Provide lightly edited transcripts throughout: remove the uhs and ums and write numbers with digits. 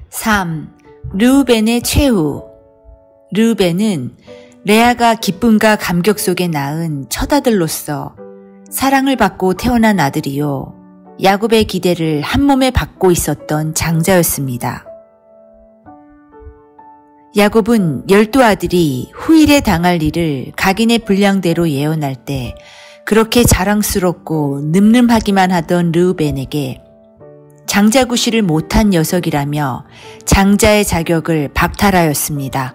3. 르우벤의 최후. 르우벤은 레아가 기쁨과 감격 속에 낳은 첫 아들로서 사랑을 받고 태어난 아들이요, 야곱의 기대를 한몸에 받고 있었던 장자였습니다. 야곱은 12아들이 후일에 당할 일을 각인의 분량대로 예언할 때 그렇게 자랑스럽고 늠름하기만 하던 르우벤에게 장자구실을 못한 녀석이라며 장자의 자격을 박탈하였습니다.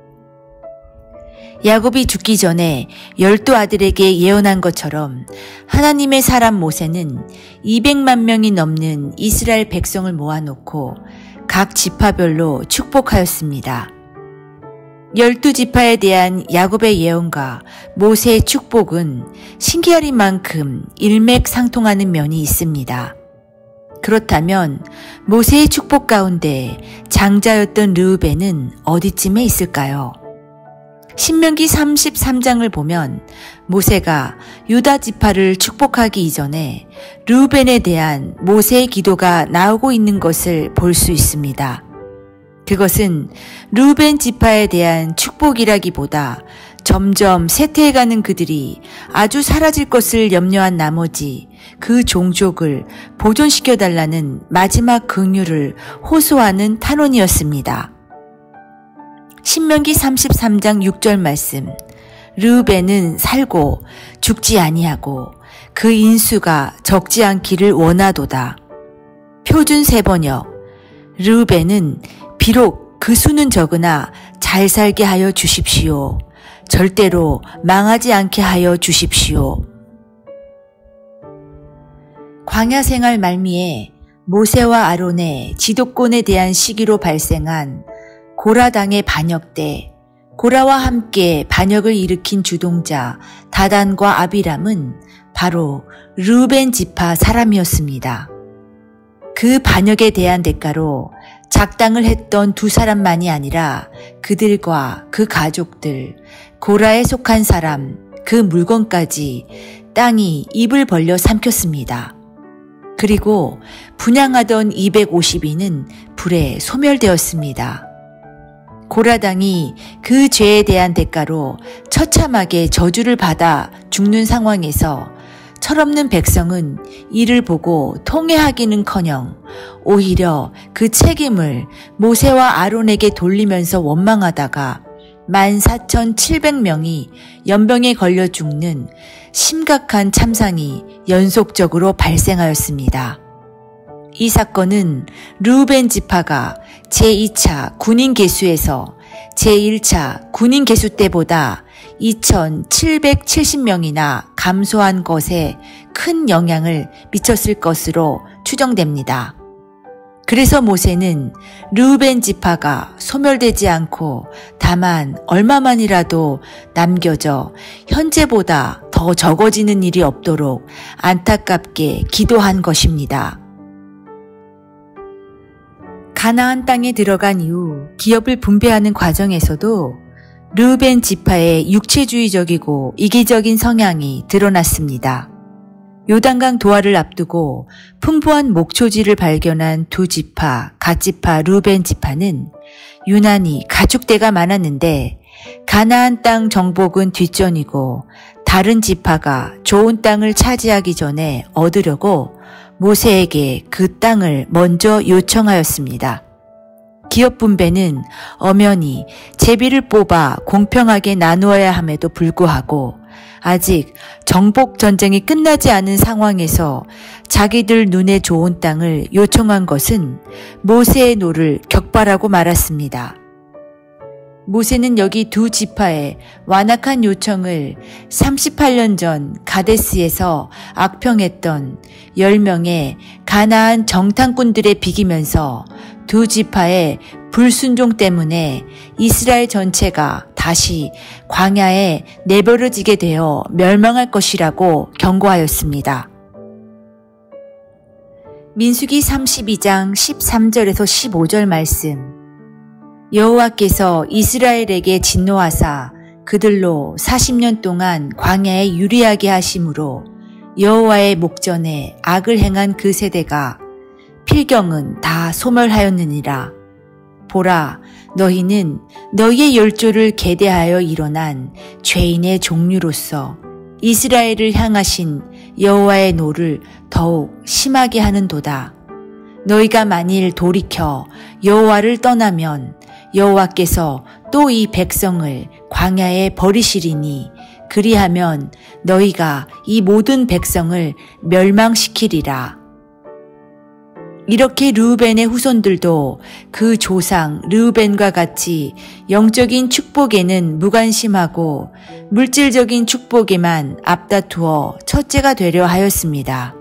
야곱이 죽기 전에 12아들에게 예언한 것처럼 하나님의 사람 모세는 200만 명이 넘는 이스라엘 백성을 모아놓고 각 지파별로 축복하였습니다. 12지파에 대한 야곱의 예언과 모세의 축복은 신기하리만큼 일맥상통하는 면이 있습니다. 그렇다면 모세의 축복 가운데 장자였던 르우벤은 어디쯤에 있을까요? 신명기 33장을 보면 모세가 유다 지파를 축복하기 이전에 르우벤에 대한 모세의 기도가 나오고 있는 것을 볼 수 있습니다. 그것은 르우벤 지파에 대한 축복이라기보다 점점 쇠퇴해가는 그들이 아주 사라질 것을 염려한 나머지 그 종족을 보존시켜달라는 마지막 긍휼을 호소하는 탄원이었습니다. 신명기 33장 6절 말씀. 르우벤은 살고 죽지 아니하고 그 인수가 적지 않기를 원하도다. 표준 세번역. 르우벤은 비록 그 수는 적으나 잘 살게 하여 주십시오. 절대로 망하지 않게 하여 주십시오. 광야 생활 말미에 모세와 아론의 지도권에 대한 시기로 발생한 고라당의 반역 때 고라와 함께 반역을 일으킨 주동자 다단과 아비람은 바로 르우벤 지파 사람이었습니다. 그 반역에 대한 대가로 작당을 했던 두 사람만이 아니라 그들과 그 가족들, 고라에 속한 사람, 그 물건까지 땅이 입을 벌려 삼켰습니다. 그리고 분향하던 250인은 불에 소멸되었습니다. 고라당이 그 죄에 대한 대가로 처참하게 저주를 받아 죽는 상황에서 철없는 백성은 이를 보고 통회하기는커녕 오히려 그 책임을 모세와 아론에게 돌리면서 원망하다가 14,700명이 연병에 걸려 죽는 심각한 참상이 연속적으로 발생하였습니다. 이 사건은 르우벤 지파가 제2차 군인 계수에서 제1차 군인 계수 때보다 2,770명이나 감소한 것에 큰 영향을 미쳤을 것으로 추정됩니다. 그래서 모세는 르우벤 지파가 소멸되지 않고 다만 얼마만이라도 남겨져 현재보다 더 적어지는 일이 없도록 안타깝게 기도한 것입니다. 가나안 땅에 들어간 이후 기업을 분배하는 과정에서도 르우벤 지파의 육체주의적이고 이기적인 성향이 드러났습니다. 요단강 도하를 앞두고 풍부한 목초지를 발견한 두 지파, 갓지파 르우벤 지파는 유난히 가축대가 많았는데 가나안 땅 정복은 뒷전이고 다른 지파가 좋은 땅을 차지하기 전에 얻으려고 모세에게 그 땅을 먼저 요청하였습니다. 기업 분배는 엄연히 제비를 뽑아 공평하게 나누어야 함에도 불구하고 아직 정복 전쟁이 끝나지 않은 상황에서 자기들 눈에 좋은 땅을 요청한 것은 모세의 노를 격발하고 말았습니다. 모세는 여기 두 지파의 완악한 요청을 38년 전 가데스에서 악평했던 10명의 가나안 정탐꾼들에 비기면서 두 지파의 불순종 때문에 이스라엘 전체가 다시 광야에 내버려지게 되어 멸망할 것이라고 경고하였습니다. 민수기 32장 13절에서 15절 말씀. 여호와께서 이스라엘에게 진노하사 그들로 40년 동안 광야에 유리하게 하심으로 여호와의 목전에 악을 행한 그 세대가 필경은 다 소멸하였느니라. 보라, 너희는 너희의 열조를 계대하여 일어난 죄인의 종류로서 이스라엘을 향하신 여호와의 노를 더욱 심하게 하는도다. 너희가 만일 돌이켜 여호와를 떠나면 여호와께서 또 이 백성을 광야에 버리시리니 그리하면 너희가 이 모든 백성을 멸망시키리라. 이렇게 르우벤의 후손들도 그 조상 르우벤과 같이 영적인 축복에는 무관심하고 물질적인 축복에만 앞다투어 첫째가 되려 하였습니다.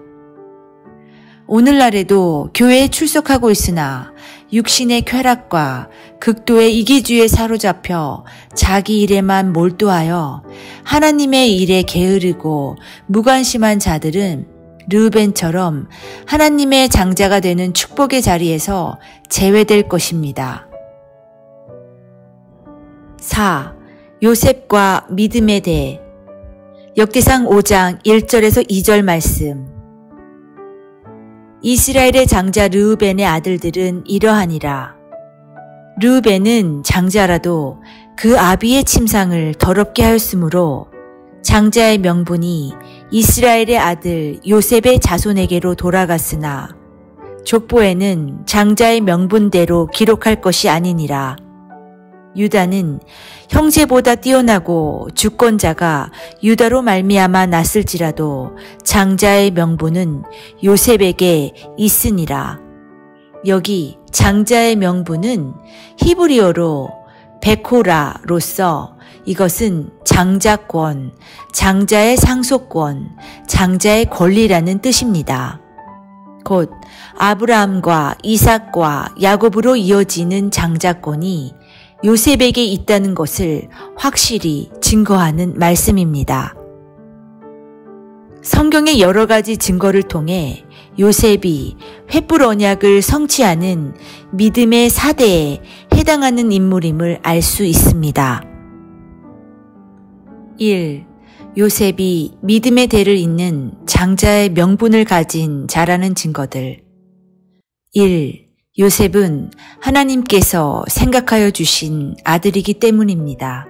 오늘날에도 교회에 출석하고 있으나 육신의 쾌락과 극도의 이기주의에 사로잡혀 자기 일에만 몰두하여 하나님의 일에 게으르고 무관심한 자들은 르우벤처럼 하나님의 장자가 되는 축복의 자리에서 제외될 것입니다. 4. 요셉과 믿음에 대해 역대상 5장 1절에서 2절 말씀. 이스라엘의 장자 르우벤의 아들들은 이러하니라. 르우벤은 장자라도 그 아비의 침상을 더럽게 하였으므로 장자의 명분이 이스라엘의 아들 요셉의 자손에게로 돌아갔으나 족보에는 장자의 명분대로 기록할 것이 아니니라. 유다는 형제보다 뛰어나고 주권자가 유다로 말미암아 났을지라도 장자의 명분은 요셉에게 있으니라. 여기 장자의 명분은 히브리어로 베코라로서 이것은 장자권, 장자의 상속권, 장자의 권리라는 뜻입니다. 곧 아브라함과 이삭과 야곱으로 이어지는 장자권이 요셉에게 있다는 것을 확실히 증거하는 말씀입니다. 성경의 여러 가지 증거를 통해 요셉이 횃불 언약을 성취하는 믿음의 4대에 해당하는 인물임을 알 수 있습니다. 1. 요셉이 믿음의 대를 잇는 장자의 명분을 가진 자라는 증거들. 1. 요셉은 하나님께서 생각하여 주신 아들이기 때문입니다.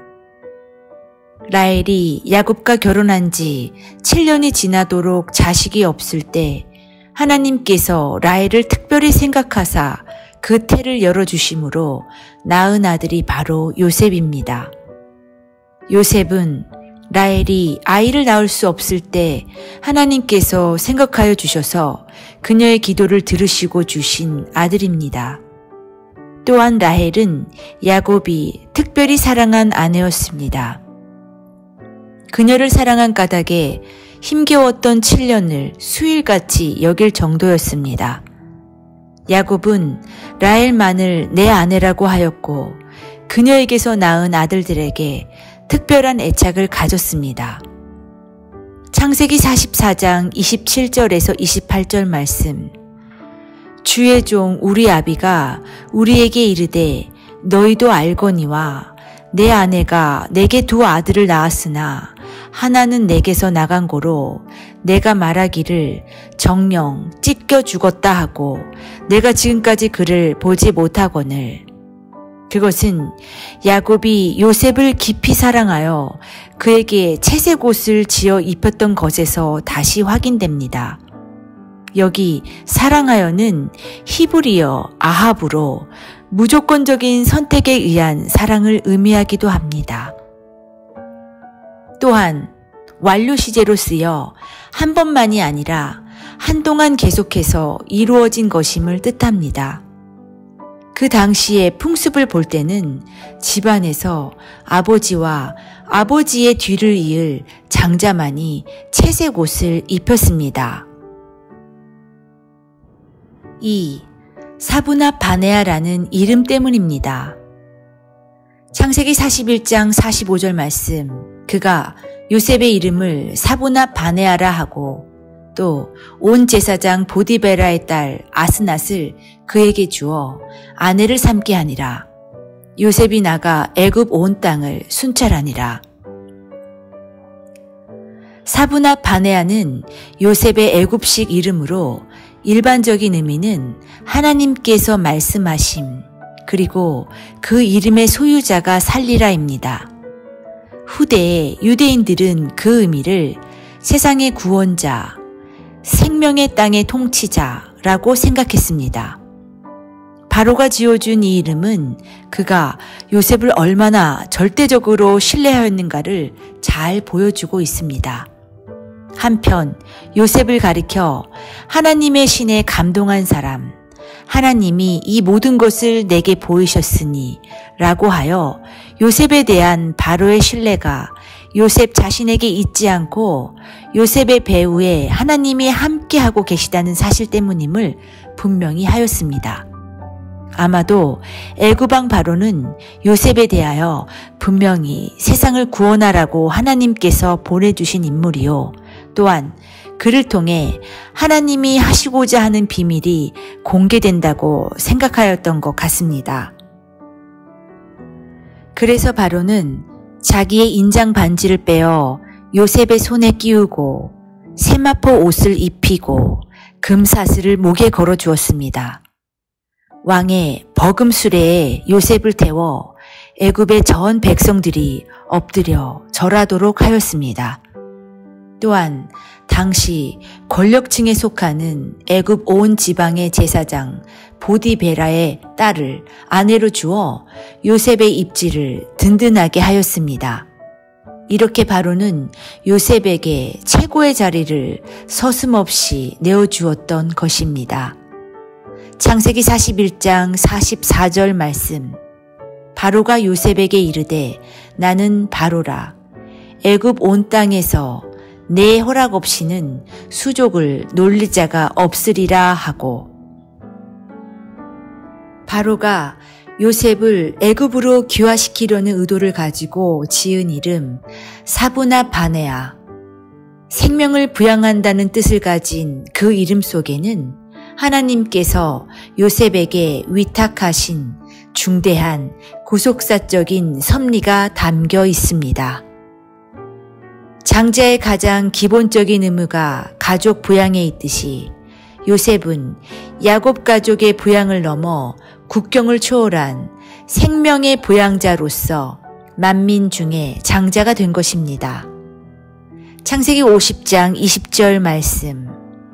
라헬이 야곱과 결혼한 지 7년이 지나도록 자식이 없을 때 하나님께서 라헬을 특별히 생각하사 그 태를 열어주심으로 낳은 아들이 바로 요셉입니다. 요셉은 라헬이 아이를 낳을 수 없을 때 하나님께서 생각하여 주셔서 그녀의 기도를 들으시고 주신 아들입니다. 또한 라헬은 야곱이 특별히 사랑한 아내였습니다. 그녀를 사랑한 까닭에 힘겨웠던 7년을 수일같이 여길 정도였습니다. 야곱은 라헬만을 내 아내라고 하였고 그녀에게서 낳은 아들들에게 특별한 애착을 가졌습니다. 창세기 44장 27절에서 28절 말씀. 주의 종 우리 아비가 우리에게 이르되 너희도 알거니와 내 아내가 내게 두 아들을 낳았으나 하나는 내게서 나간 고로 내가 말하기를 정령 찢겨 죽었다 하고 내가 지금까지 그를 보지 못하거늘. 그것은 야곱이 요셉을 깊이 사랑하여 그에게 채색 옷을 지어 입혔던 것에서 다시 확인됩니다. 여기 사랑하여는 히브리어 아합으로 무조건적인 선택에 의한 사랑을 의미하기도 합니다. 또한 완료 시제로 쓰여 한 번만이 아니라 한동안 계속해서 이루어진 것임을 뜻합니다. 그 당시의 풍습을 볼 때는 집안에서 아버지와 아버지의 뒤를 이을 장자만이 채색 옷을 입혔습니다. 2. 사브나 바네아라는 이름 때문입니다. 창세기 41장 45절 말씀. 그가 요셉의 이름을 사브나 바네아라 하고 또 온 제사장 보디베라의 딸 아스낫을 그에게 주어 아내를 삼게 하니라. 요셉이 나가 애굽 온 땅을 순찰하니라. 사브나 바네아는 요셉의 애굽식 이름으로 일반적인 의미는 하나님께서 말씀하심, 그리고 그 이름의 소유자가 살리라입니다. 후대에 유대인들은 그 의미를 세상의 구원자, 생명의 땅의 통치자라고 생각했습니다. 바로가 지어준 이 이름은 그가 요셉을 얼마나 절대적으로 신뢰하였는가를 잘 보여주고 있습니다. 한편 요셉을 가리켜 하나님의 신에 감동한 사람, 하나님이 이 모든 것을 내게 보이셨으니 라고 하여 요셉에 대한 바로의 신뢰가 요셉 자신에게 있지 않고 요셉의 배후에 하나님이 함께하고 계시다는 사실 때문임을 분명히 하였습니다. 아마도 애굽왕 바로는 요셉에 대하여 분명히 세상을 구원하라고 하나님께서 보내주신 인물이요. 또한 그를 통해 하나님이 하시고자 하는 비밀이 공개된다고 생각하였던 것 같습니다. 그래서 바로는 자기의 인장 반지를 빼어 요셉의 손에 끼우고 세마포 옷을 입히고 금사슬을 목에 걸어 주었습니다. 왕의 버금 수레에 요셉을 태워 애굽의 전 백성들이 엎드려 절하도록 하였습니다. 또한 당시 권력층에 속하는 애굽 온 지방의 제사장 보디베라의 딸을 아내로 주어 요셉의 입지를 든든하게 하였습니다. 이렇게 바로는 요셉에게 최고의 자리를 서슴없이 내어주었던 것입니다. 창세기 41장 44절 말씀. 바로가 요셉에게 이르되 나는 바로라. 애굽 온 땅에서 내 허락 없이는 수족을 놀릴 자가 없으리라 하고, 바로가 요셉을 애굽으로 귀화시키려는 의도를 가지고 지은 이름 사브나 바네아, 생명을 부양한다는 뜻을 가진 그 이름 속에는 하나님께서 요셉에게 위탁하신 중대한 구속사적인 섭리가 담겨 있습니다. 장자의 가장 기본적인 의무가 가족 부양에 있듯이 요셉은 야곱 가족의 부양을 넘어 국경을 초월한 생명의 부양자로서 만민 중에 장자가 된 것입니다. 창세기 50장 20절 말씀.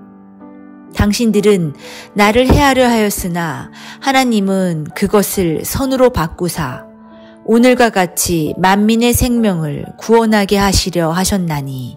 당신들은 나를 해하려 하였으나 하나님은 그것을 선으로 바꾸사 오늘과 같이 만민의 생명을 구원하게 하시려 하셨나니.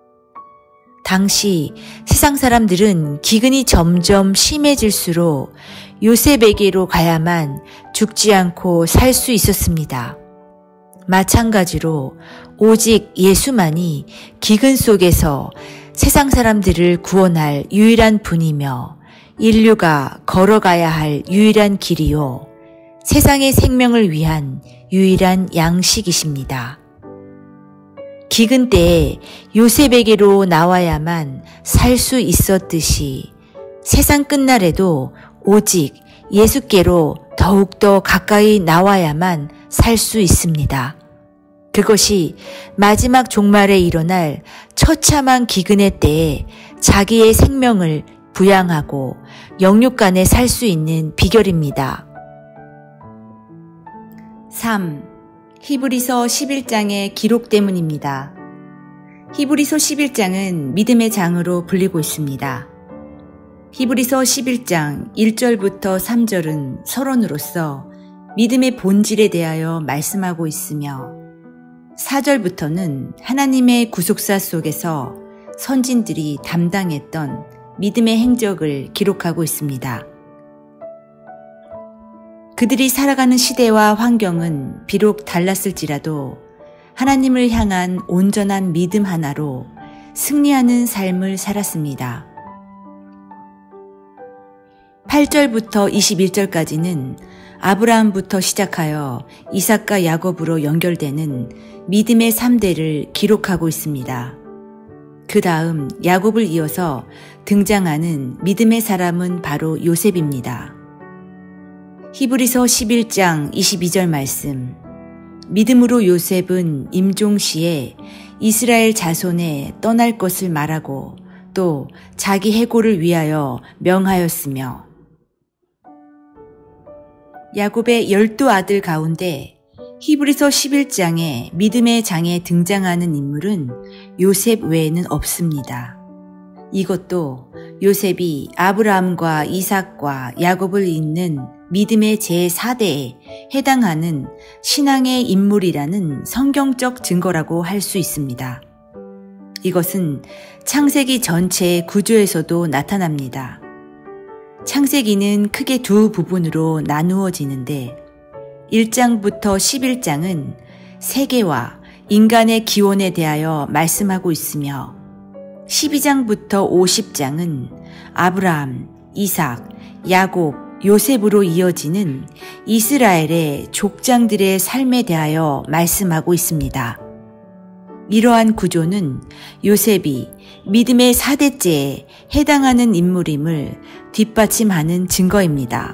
당시 세상 사람들은 기근이 점점 심해질수록 요셉에게로 가야만 죽지 않고 살 수 있었습니다. 마찬가지로 오직 예수만이 기근 속에서 세상 사람들을 구원할 유일한 분이며 인류가 걸어가야 할 유일한 길이요. 세상의 생명을 위한 유일한 양식이십니다. 기근 때에 요셉에게로 나와야만 살 수 있었듯이 세상 끝날에도 오직 예수께로 더욱더 가까이 나와야만 살 수 있습니다. 그것이 마지막 종말에 일어날 처참한 기근의 때에 자기의 생명을 부양하고 영육간에 살 수 있는 비결입니다. 3. 히브리서 11장의 기록 때문입니다. 히브리서 11장은 믿음의 장으로 불리고 있습니다. 히브리서 11장 1절부터 3절은 서론으로서 믿음의 본질에 대하여 말씀하고 있으며 4절부터는 하나님의 구속사 속에서 선진들이 담당했던 믿음의 행적을 기록하고 있습니다. 그들이 살아가는 시대와 환경은 비록 달랐을지라도 하나님을 향한 온전한 믿음 하나로 승리하는 삶을 살았습니다. 8절부터 21절까지는 아브라함부터 시작하여 이삭과 야곱으로 연결되는 믿음의 3대를 기록하고 있습니다. 그 다음 야곱을 이어서 등장하는 믿음의 사람은 바로 요셉입니다. 히브리서 11장 22절 말씀. 믿음으로 요셉은 임종시에 이스라엘 자손에 떠날 것을 말하고 또 자기 해고를 위하여 명하였으며 야곱의 12아들 가운데 히브리서 11장에 믿음의 장에 등장하는 인물은 요셉 외에는 없습니다. 이것도 요셉이 아브라함과 이삭과 야곱을 잇는 믿음의 제4대에 해당하는 신앙의 인물이라는 성경적 증거라고 할 수 있습니다. 이것은 창세기 전체의 구조에서도 나타납니다. 창세기는 크게 두 부분으로 나누어지는데 1장부터 11장은 세계와 인간의 기원에 대하여 말씀하고 있으며 12장부터 50장은 아브라함, 이삭, 야곱, 요셉으로 이어지는 이스라엘의 족장들의 삶에 대하여 말씀하고 있습니다. 이러한 구조는 요셉이 믿음의 4대째에 해당하는 인물임을 뒷받침하는 증거입니다.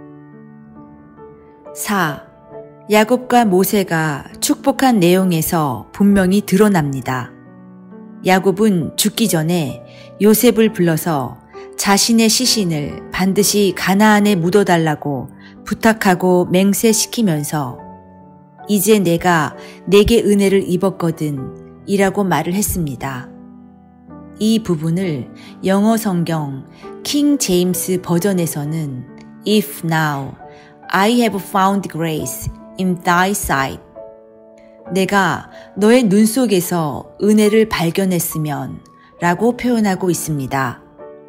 4. 야곱과 모세가 축복한 내용에서 분명히 드러납니다. 야곱은 죽기 전에 요셉을 불러서 자신의 시신을 반드시 가나안에 묻어달라고 부탁하고 맹세시키면서 이제 내가 네게 은혜를 입었거든 이라고 말을 했습니다. 이 부분을 영어 성경 킹 제임스 버전에서는 If now I have found grace in thy sight, 내가 너의 눈 속에서 은혜를 발견했으면 라고 표현하고 있습니다.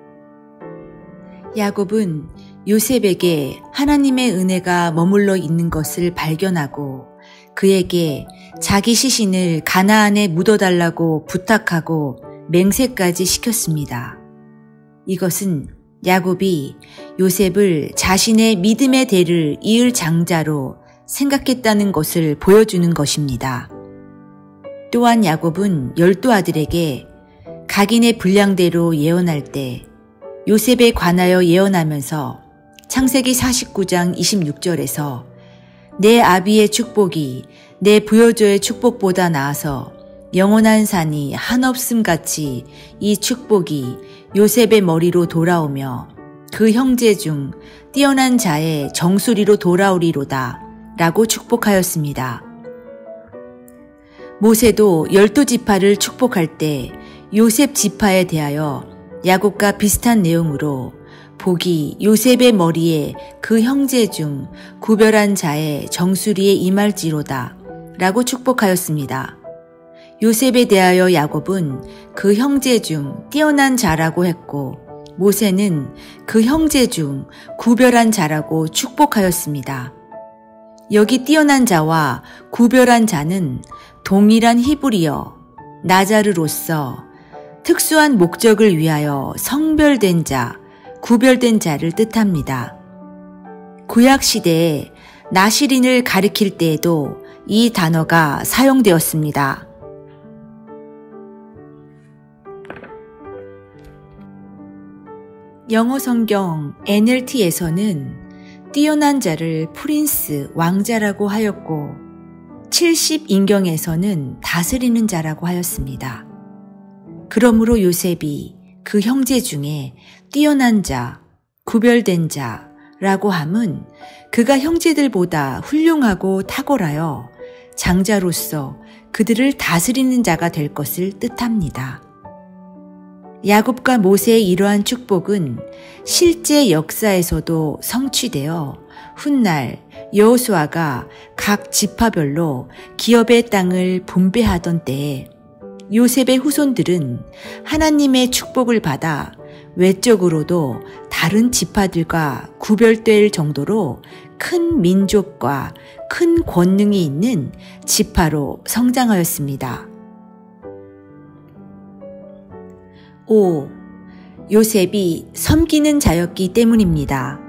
야곱은 요셉에게 하나님의 은혜가 머물러 있는 것을 발견하고 그에게 자기 시신을 가나안에 묻어달라고 부탁하고 맹세까지 시켰습니다. 이것은 야곱이 요셉을 자신의 믿음의 대를 이을 장자로 생각했다는 것을 보여주는 것입니다. 또한 야곱은 12아들에게 각인의 분량대로 예언할 때 요셉에 관하여 예언하면서 창세기 49장 26절에서 내 아비의 축복이 내 부여조의 축복보다 나아서 영원한 산이 한없음 같이 이 축복이 요셉의 머리로 돌아오며 그 형제 중 뛰어난 자의 정수리로 돌아오리로다 라고 축복하였습니다. 모세도 12지파를 축복할 때 요셉 지파에 대하여 야곱과 비슷한 내용으로 복이 요셉의 머리에 그 형제 중 구별한 자의 정수리에 임할지로다 라고 축복하였습니다. 요셉에 대하여 야곱은 그 형제 중 뛰어난 자라고 했고 모세는 그 형제 중 구별한 자라고 축복하였습니다. 여기 뛰어난 자와 구별한 자는 동일한 히브리어 나자르로서 특수한 목적을 위하여 성별된 자, 구별된 자를 뜻합니다. 구약 시대에 나시린을 가리킬 때에도 이 단어가 사용되었습니다. 영어 성경 NLT에서는 뛰어난 자를 프린스, 왕자라고 하였고 70인경에서는 다스리는 자라고 하였습니다. 그러므로 요셉이 그 형제 중에 뛰어난 자, 구별된 자라고 함은 그가 형제들보다 훌륭하고 탁월하여 장자로서 그들을 다스리는 자가 될 것을 뜻합니다. 야곱과 모세의 이러한 축복은 실제 역사에서도 성취되어 훗날 여호수아가 각 지파별로 기업의 땅을 분배하던 때에 요셉의 후손들은 하나님의 축복을 받아 외적으로도 다른 지파들과 구별될 정도로 큰 민족과 큰 권능이 있는 지파로 성장하였습니다. 5. 요셉이 섬기는 자였기 때문입니다.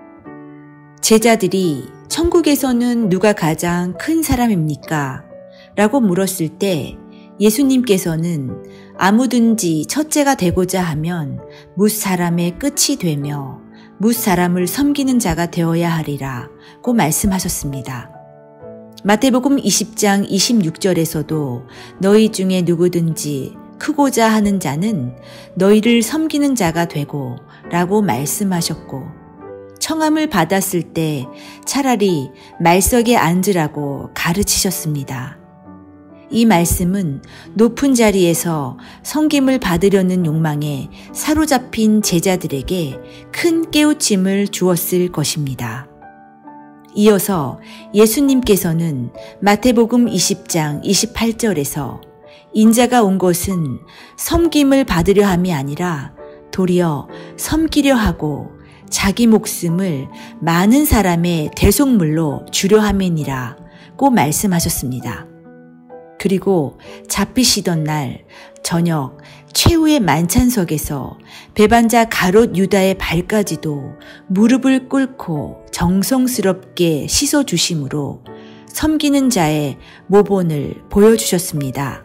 제자들이 천국에서는 누가 가장 큰 사람입니까? 라고 물었을 때 예수님께서는 아무든지 첫째가 되고자 하면 뭇 사람의 끝이 되며 뭇 사람을 섬기는 자가 되어야 하리라고 말씀하셨습니다. 마태복음 20장 26절에서도 너희 중에 누구든지 크고자 하는 자는 너희를 섬기는 자가 되고 라고 말씀하셨고 청함을 받았을 때 차라리 말석에 앉으라고 가르치셨습니다. 이 말씀은 높은 자리에서 섬김을 받으려는 욕망에 사로잡힌 제자들에게 큰 깨우침을 주었을 것입니다. 이어서 예수님께서는 마태복음 20장 28절에서 인자가 온 것은 섬김을 받으려 함이 아니라 도리어 섬기려 하고 자기 목숨을 많은 사람의 대속물로 주려 함이니라고 말씀하셨습니다. 그리고 잡히시던 날 저녁 최후의 만찬석에서 배반자 가롯 유다의 발까지도 무릎을 꿇고 정성스럽게 씻어주심으로 섬기는 자의 모본을 보여주셨습니다.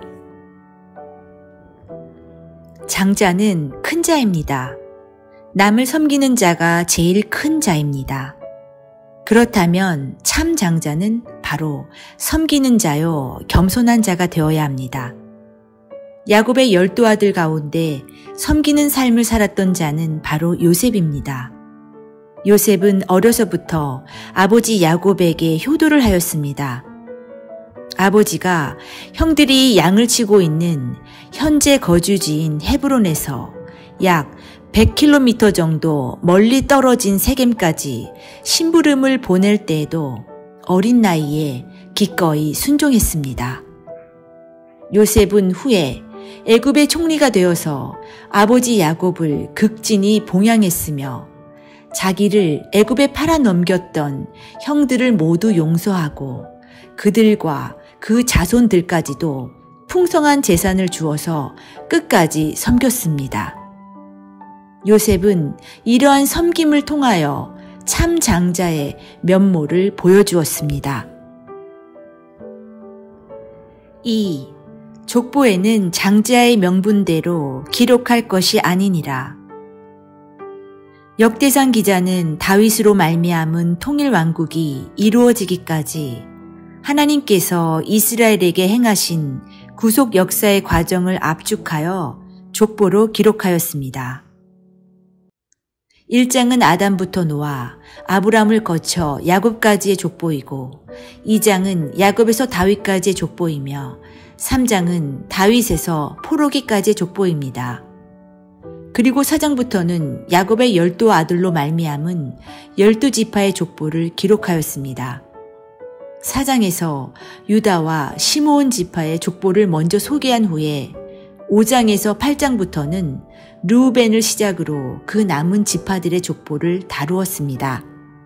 장자는 큰 자입니다. 남을 섬기는 자가 제일 큰 자입니다. 그렇다면 참 장자는 바로 섬기는 자요 겸손한 자가 되어야 합니다. 야곱의 12아들 가운데 섬기는 삶을 살았던 자는 바로 요셉입니다. 요셉은 어려서부터 아버지 야곱에게 효도를 하였습니다. 아버지가 형들이 양을 치고 있는 현재 거주지인 헤브론에서 약 100km 정도 멀리 떨어진 세겜까지 심부름을 보낼 때에도 어린 나이에 기꺼이 순종했습니다. 요셉은 후에 애굽의 총리가 되어서 아버지 야곱을 극진히 봉양했으며 자기를 애굽에 팔아넘겼던 형들을 모두 용서하고 그들과 그 자손들까지도 풍성한 재산을 주어서 끝까지 섬겼습니다. 요셉은 이러한 섬김을 통하여 참 장자의 면모를 보여주었습니다. 2. 족보에는 장자의 명분대로 기록할 것이 아니니라. 역대상 기자는 다윗으로 말미암은 통일 왕국이 이루어지기까지 하나님께서 이스라엘에게 행하신 구속 역사의 과정을 압축하여 족보로 기록하였습니다. 1장은 아담부터 노아, 아브람을 거쳐 야곱까지의 족보이고 2장은 야곱에서 다윗까지의 족보이며 3장은 다윗에서 포로기까지의 족보입니다. 그리고 4장부터는 야곱의 12아들로 말미암은 12지파의 족보를 기록하였습니다. 4장에서 유다와 시므온 지파의 족보를 먼저 소개한 후에 5장에서 8장부터는 르우벤을 시작으로 그 남은 지파들의 족보를 다루었습니다.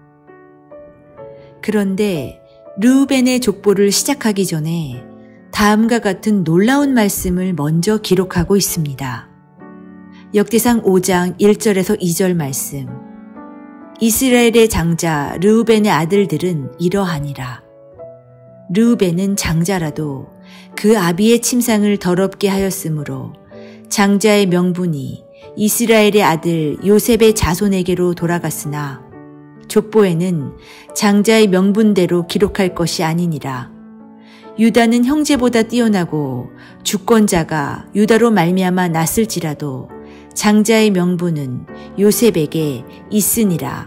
그런데 르우벤의 족보를 시작하기 전에 다음과 같은 놀라운 말씀을 먼저 기록하고 있습니다. 역대상 5장 1절에서 2절 말씀. 이스라엘의 장자 르우벤의 아들들은 이러하니라. 르우벤은 장자라도 그 아비의 침상을 더럽게 하였으므로 장자의 명분이 이스라엘의 아들 요셉의 자손에게로 돌아갔으나 족보에는 장자의 명분대로 기록할 것이 아니니라. 유다는 형제보다 뛰어나고 주권자가 유다로 말미암아 났을지라도 장자의 명분은 요셉에게 있으니라.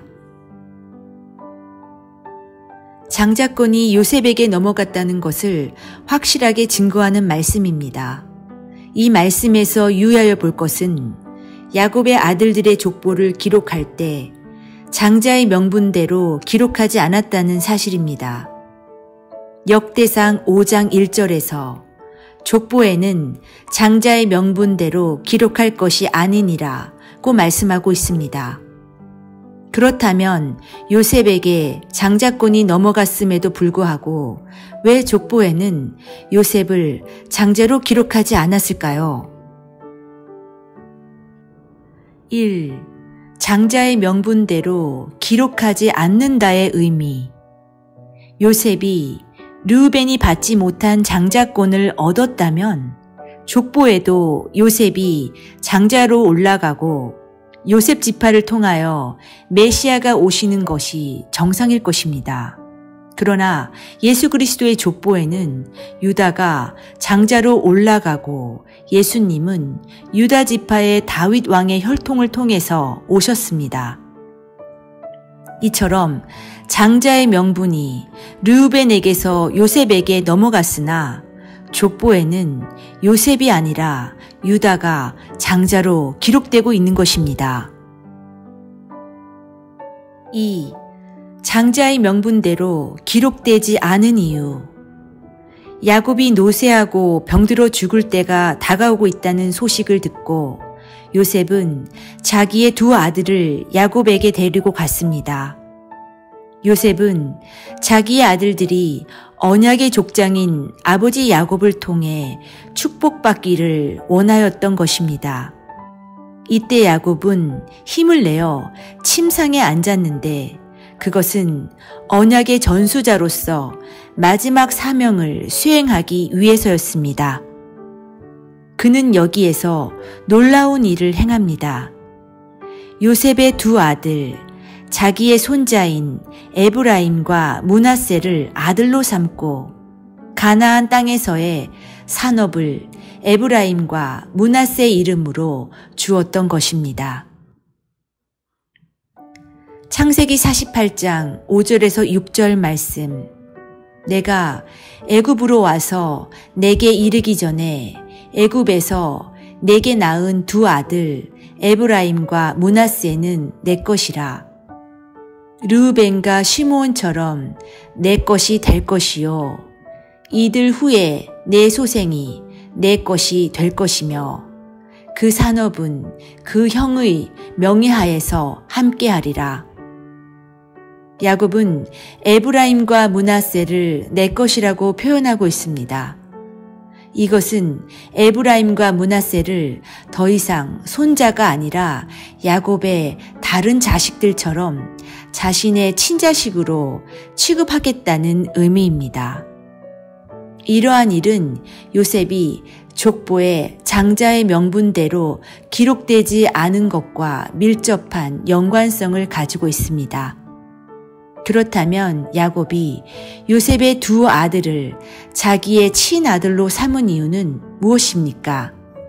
장자권이 요셉에게 넘어갔다는 것을 확실하게 증거하는 말씀입니다. 이 말씀에서 유의하여 볼 것은 야곱의 아들들의 족보를 기록할 때 장자의 명분대로 기록하지 않았다는 사실입니다. 역대상 5장 1절에서 족보에는 장자의 명분대로 기록할 것이 아니니라고 말씀하고 있습니다. 그렇다면 요셉에게 장자권이 넘어갔음에도 불구하고 왜 족보에는 요셉을 장자로 기록하지 않았을까요? 1. 장자의 명분대로 기록하지 않는다의 의미. 요셉이 르우벤이 받지 못한 장자권을 얻었다면 족보에도 요셉이 장자로 올라가고 요셉 지파를 통하여 메시아가 오시는 것이 정상일 것입니다. 그러나 예수 그리스도의 족보에는 유다가 장자로 올라가고 예수님은 유다 지파의 다윗 왕의 혈통을 통해서 오셨습니다. 이처럼 장자의 명분이 르우벤에게서 요셉에게 넘어갔으나 족보에는 요셉이 아니라 유다가 장자로 기록되고 있는 것입니다. 2. 장자의 명분대로 기록되지 않은 이유. 야곱이 노쇠하고 병들어 죽을 때가 다가오고 있다는 소식을 듣고 요셉은 자기의 두 아들을 야곱에게 데리고 갔습니다. 요셉은 자기의 아들들이 언약의 족장인 아버지 야곱을 통해 축복받기를 원하였던 것입니다. 이때 야곱은 힘을 내어 침상에 앉았는데 그것은 언약의 전수자로서 마지막 사명을 수행하기 위해서였습니다. 그는 여기에서 놀라운 일을 행합니다. 요셉의 두 아들, 자기의 손자인 에브라임과 므낫세를 아들로 삼고 가나안 땅에서의 산업을 에브라임과 므낫세 이름으로 주었던 것입니다. 창세기 48장 5절에서 6절 말씀. 내가 애굽으로 와서 내게 이르기 전에 애굽에서 내게 낳은 두 아들 에브라임과 므낫세는 내 것이라. 르우벤과 시므온처럼 내 것이 될 것이요. 이들 후에 내 소생이 내 것이 될 것이며 그 산업은 그 형의 명예하에서 함께하리라. 야곱은 에브라임과 므낫세를 내 것이라고 표현하고 있습니다. 이것은 에브라임과 므낫세를 더 이상 손자가 아니라 야곱의 다른 자식들처럼 자신의 친자식으로 취급하겠다는 의미입니다. 이러한 일은 요셉이 족보에 장자의 명분대로 기록되지 않은 것과 밀접한 연관성을 가지고 있습니다. 그렇다면 야곱이 요셉의 두 아들을 자기의 친아들로 삼은 이유는 무엇입니까?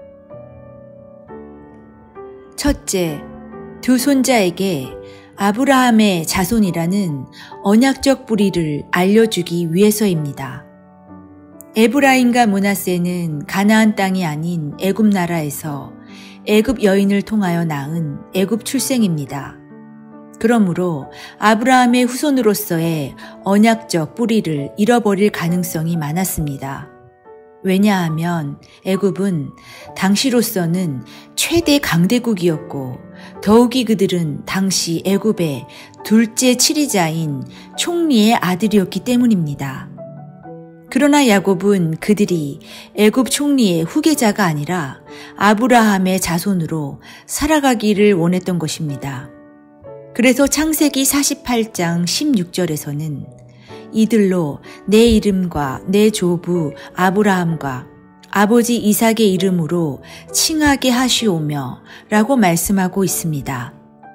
첫째, 두 손자에게 아브라함의 자손이라는 언약적 뿌리를 알려주기 위해서입니다. 에브라임과 므낫세는 가나안 땅이 아닌 애굽 나라에서 애굽 여인을 통하여 낳은 애굽 출생입니다. 그러므로 아브라함의 후손으로서의 언약적 뿌리를 잃어버릴 가능성이 많았습니다. 왜냐하면 애굽은 당시로서는 최대 강대국이었고 더욱이 그들은 당시 애굽의 둘째 치리자인 총리의 아들이었기 때문입니다. 그러나 야곱은 그들이 애굽 총리의 후계자가 아니라 아브라함의 자손으로 살아가기를 원했던 것입니다. 그래서 창세기 48장 16절에서는 이들로 내 이름과 내 조부 아브라함과 아버지 이삭의 이름으로 칭하게 하시오며 라고 말씀하고 있습니다.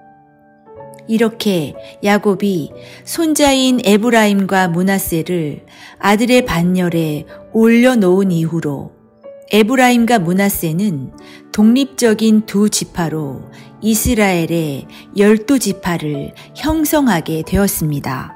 이렇게 야곱이 손자인 에브라임과 므낫세를 아들의 반열에 올려놓은 이후로 에브라임과 므낫세는 독립적인 두 지파로 이스라엘의 12지파를 형성하게 되었습니다.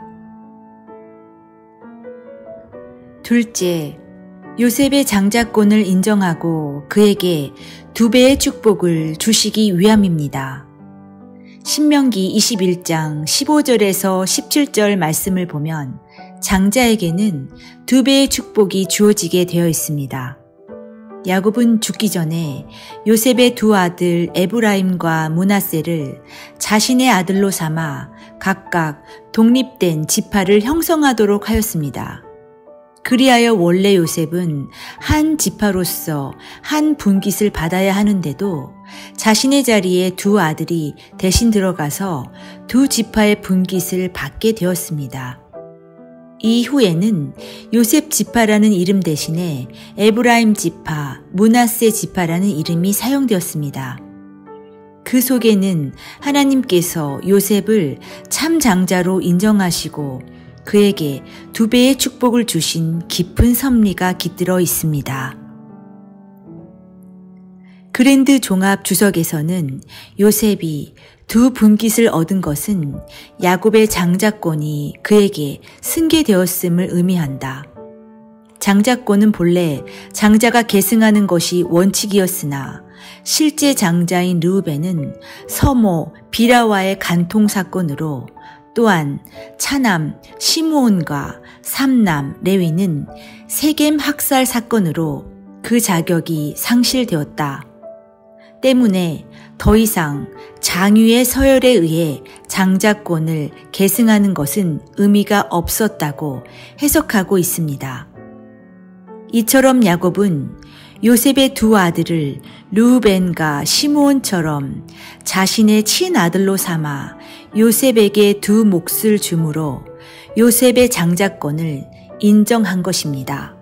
둘째, 요셉의 장자권을 인정하고 그에게 2배의 축복을 주시기 위함입니다. 신명기 21장 15절에서 17절 말씀을 보면 장자에게는 2배의 축복이 주어지게 되어 있습니다. 야곱은 죽기 전에 요셉의 두 아들 에브라임과 므낫세를 자신의 아들로 삼아 각각 독립된 지파를 형성하도록 하였습니다. 그리하여 원래 요셉은 한 지파로서 한 분깃을 받아야 하는데도 자신의 자리에 두 아들이 대신 들어가서 두 지파의 분깃을 받게 되었습니다. 이후에는 요셉 지파라는 이름 대신에 에브라임 지파, 므낫세 지파라는 이름이 사용되었습니다. 그 속에는 하나님께서 요셉을 참 장자로 인정하시고 그에게 2배의 축복을 주신 깊은 섭리가 깃들어 있습니다. 그랜드 종합 주석에서는 요셉이 두 분깃을 얻은 것은 야곱의 장자권이 그에게 승계되었음을 의미한다. 장자권은 본래 장자가 계승하는 것이 원칙이었으나 실제 장자인 르우벤은 서모 비라와의 간통 사건으로, 또한 차남 시므온과 삼남 레위는 세겜 학살 사건으로 그 자격이 상실되었다. 때문에 더 이상 장유의 서열에 의해 장자권을 계승하는 것은 의미가 없었다고 해석하고 있습니다. 이처럼 야곱은 요셉의 두 아들을 르우벤과 시므온처럼 자신의 친아들로 삼아 요셉에게 두 몫을 주므로 요셉의 장자권을 인정한 것입니다.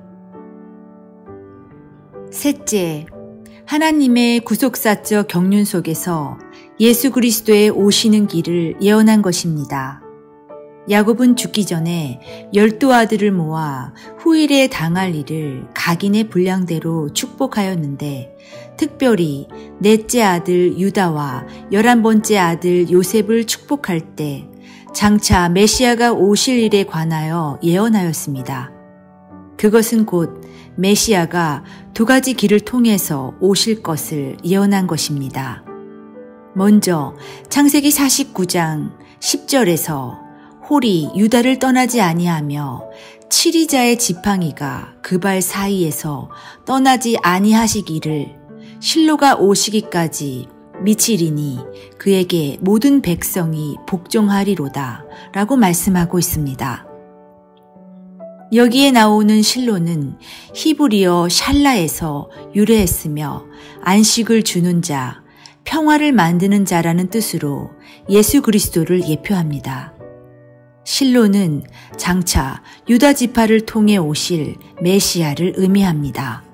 셋째, 하나님의 구속사적 경륜 속에서 예수 그리스도의 오시는 길을 예언한 것입니다. 야곱은 죽기 전에 12아들을 모아 후일에 당할 일을 각인의 분량대로 축복하였는데, 특별히 넷째 아들 유다와 11번째 아들 요셉을 축복할 때 장차 메시아가 오실 일에 관하여 예언하였습니다. 그것은 곧 메시아가 두 가지 길을 통해서 오실 것을 예언한 것입니다. 먼저 창세기 49장 10절에서 홀이 유다를 떠나지 아니하며 칠이자의 지팡이가 그 발 사이에서 떠나지 아니하시기를 실로가 오시기까지 미치리니 그에게 모든 백성이 복종하리로다 라고 말씀하고 있습니다. 여기에 나오는 실로는 히브리어 샬라에서 유래했으며 안식을 주는 자, 평화를 만드는 자라는 뜻으로 예수 그리스도를 예표합니다. 실로는 장차 유다 지파를 통해 오실 메시아를 의미합니다.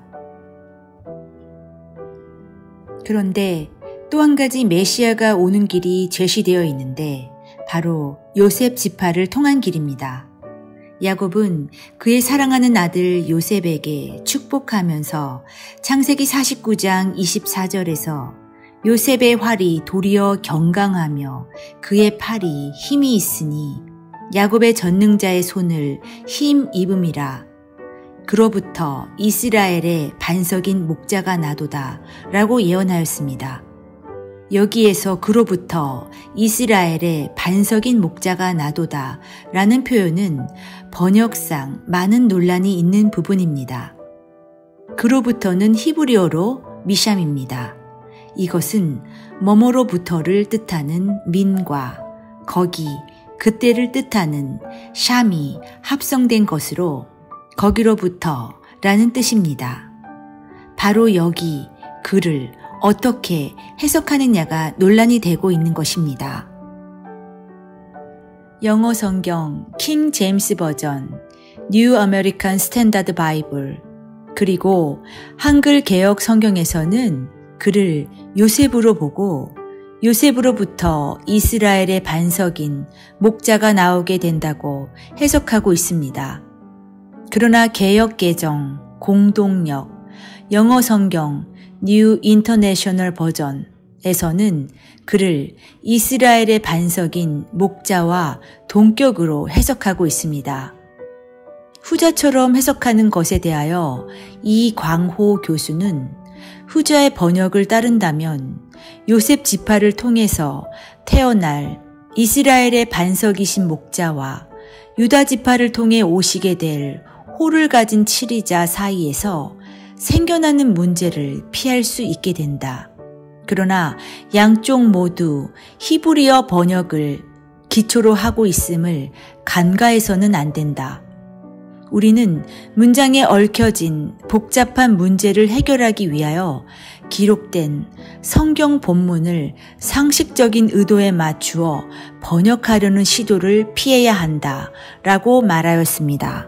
그런데 또 한 가지 메시아가 오는 길이 제시되어 있는데 바로 요셉 지파를 통한 길입니다. 야곱은 그의 사랑하는 아들 요셉에게 축복하면서 창세기 49장 24절에서 요셉의 활이 도리어 경강하며 그의 팔이 힘이 있으니 야곱의 전능자의 손을 힘 입음이라. 그로부터 이스라엘의 반석인 목자가 나도다 라고 예언하였습니다. 여기에서 그로부터 이스라엘의 반석인 목자가 나도다 라는 표현은 번역상 많은 논란이 있는 부분입니다. 그로부터는 히브리어로 미샴입니다. 이것은 뭐뭐로부터를 뜻하는 민과 거기, 그때를 뜻하는 샴이 합성된 것으로 거기로부터 라는 뜻입니다. 바로 여기 그를 어떻게 해석하느냐가 논란이 되고 있는 것입니다. 영어 성경 킹 제임스 버전, 뉴 아메리칸 스탠다드 바이블, 그리고 한글 개역 성경에서는 그를 요셉으로 보고 요셉으로부터 이스라엘의 반석인 목자가 나오게 된다고 해석하고 있습니다. 그러나 개역 개정, 공동역, 영어 성경 뉴 인터내셔널 버전에서는 그를 이스라엘의 반석인 목자와 동격으로 해석하고 있습니다. 후자처럼 해석하는 것에 대하여 이광호 교수는 후자의 번역을 따른다면 요셉 지파를 통해서 태어날 이스라엘의 반석이신 목자와 유다 지파를 통해 오시게 될 홀을 가진 칠이자 사이에서 생겨나는 문제를 피할 수 있게 된다. 그러나 양쪽 모두 히브리어 번역을 기초로 하고 있음을 간과해서는 안 된다. 우리는 문장에 얽혀진 복잡한 문제를 해결하기 위하여 기록된 성경 본문을 상식적인 의도에 맞추어 번역하려는 시도를 피해야 한다 라고 말하였습니다.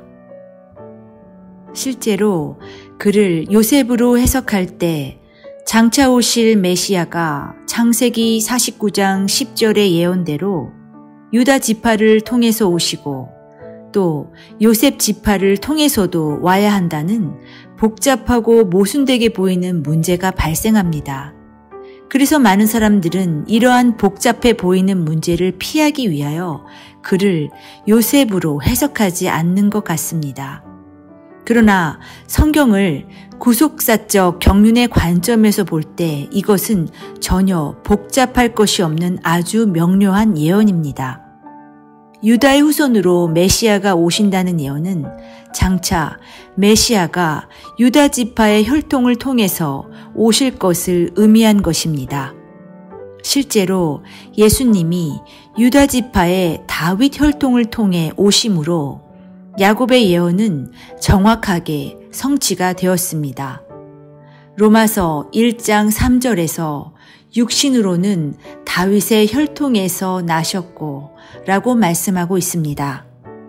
실제로 그를 요셉으로 해석할 때 장차 오실 메시아가 창세기 49장 10절의 예언대로 유다 지파를 통해서 오시고 또 요셉 지파를 통해서도 와야 한다는 복잡하고 모순되게 보이는 문제가 발생합니다. 그래서 많은 사람들은 이러한 복잡해 보이는 문제를 피하기 위하여 그를 요셉으로 해석하지 않는 것 같습니다. 그러나 성경을 구속사적 경륜의 관점에서 볼 때 이것은 전혀 복잡할 것이 없는 아주 명료한 예언입니다. 유다의 후손으로 메시아가 오신다는 예언은 장차 메시아가 유다 지파의 혈통을 통해서 오실 것을 의미한 것입니다. 실제로 예수님이 유다 지파의 다윗 혈통을 통해 오심으로 야곱의 예언은 정확하게 성취가 되었습니다. 로마서 1장 3절에서 육신으로는 다윗의 혈통에서 나셨고 라고 말씀하고 있습니다.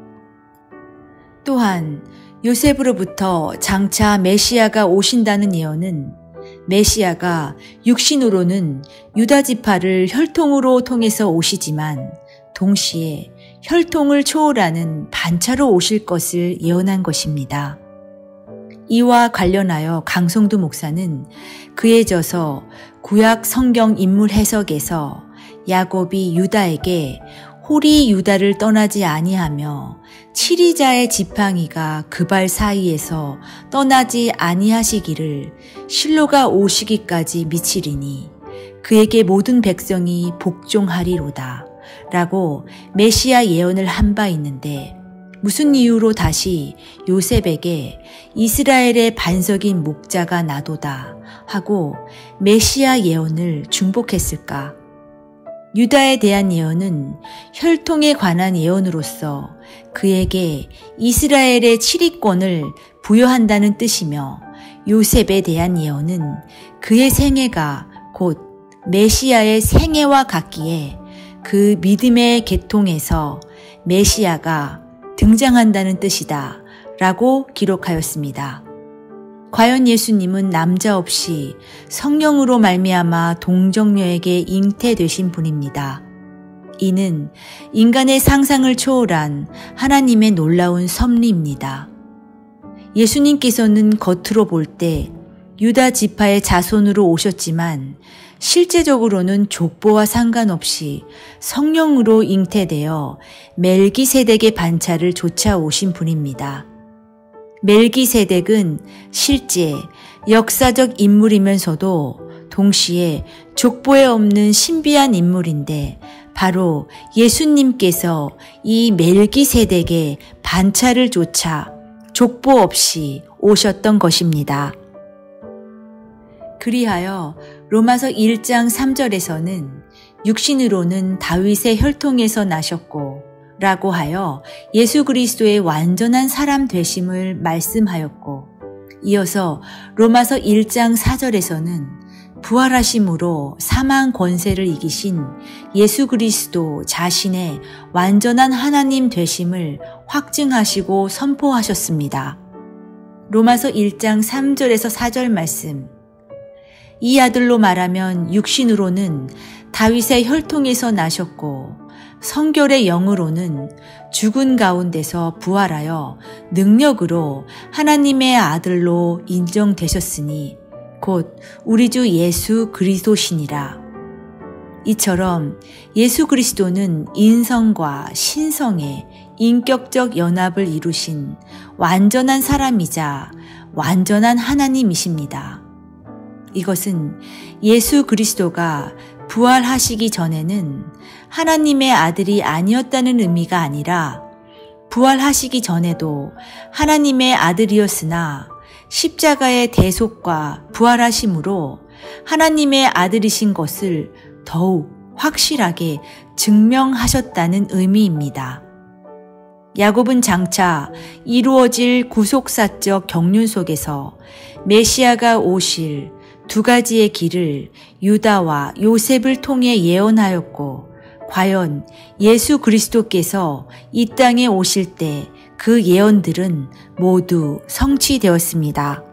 또한 요셉으로부터 장차 메시아가 오신다는 예언은 메시아가 육신으로는 유다 지파를 혈통으로 통해서 오시지만 동시에 혈통을 초월하는 반차로 오실 것을 예언한 것입니다. 이와 관련하여 강성두 목사는 그에 져서 구약 성경 인물 해석에서 야곱이 유다에게 홀이 유다를 떠나지 아니하며 칠이자의 지팡이가 그 발 사이에서 떠나지 아니하시기를 실로가 오시기까지 미치리니 그에게 모든 백성이 복종하리로다 라고 메시아 예언을 한 바 있는데 무슨 이유로 다시 요셉에게 이스라엘의 반석인 목자가 나도다 하고 메시아 예언을 중복했을까? 유다에 대한 예언은 혈통에 관한 예언으로서 그에게 이스라엘의 치리권을 부여한다는 뜻이며 요셉에 대한 예언은 그의 생애가 곧 메시아의 생애와 같기에 그 믿음의 계통에서 메시아가 등장한다는 뜻이다 라고 기록하였습니다. 과연 예수님은 남자 없이 성령으로 말미암아 동정녀에게 잉태되신 분입니다. 이는 인간의 상상을 초월한 하나님의 놀라운 섭리입니다. 예수님께서는 겉으로 볼 때 유다 지파의 자손으로 오셨지만 실제적으로는 족보와 상관없이 성령으로 잉태되어 멜기세덱의 반차를 쫓아오신 분입니다. 멜기세덱은 실제 역사적 인물이면서도 동시에 족보에 없는 신비한 인물인데 바로 예수님께서 이 멜기세덱의 반차를 쫓아 족보 없이 오셨던 것입니다. 그리하여 로마서 1장 3절에서는 육신으로는 다윗의 혈통에서 나셨고 라고 하여 예수 그리스도의 완전한 사람 되심을 말씀하였고 이어서 로마서 1장 4절에서는 부활하심으로 사망 권세를 이기신 예수 그리스도 자신의 완전한 하나님 되심을 확증하시고 선포하셨습니다. 로마서 1장 3절에서 4절 말씀 이 아들로 말하면 육신으로는 다윗의 혈통에서 나셨고 성결의 영으로는 죽은 가운데서 부활하여 능력으로 하나님의 아들로 인정되셨으니 곧 우리 주 예수 그리스도시니라. 이처럼 예수 그리스도는 인성과 신성의 인격적 연합을 이루신 완전한 사람이자 완전한 하나님이십니다. 이것은 예수 그리스도가 부활하시기 전에는 하나님의 아들이 아니었다는 의미가 아니라 부활하시기 전에도 하나님의 아들이었으나 십자가의 대속과 부활하심으로 하나님의 아들이신 것을 더욱 확실하게 증명하셨다는 의미입니다. 야곱은 장차 이루어질 구속사적 경륜 속에서 메시아가 오실 두 가지의 길을 유다와 요셉을 통해 예언하였고 과연 예수 그리스도께서 이 땅에 오실 때 그 예언들은 모두 성취되었습니다.